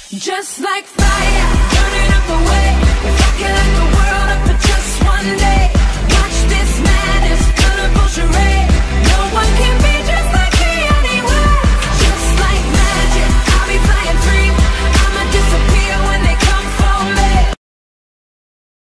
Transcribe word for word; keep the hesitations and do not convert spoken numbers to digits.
Just like fire, burning up the way, fuck it like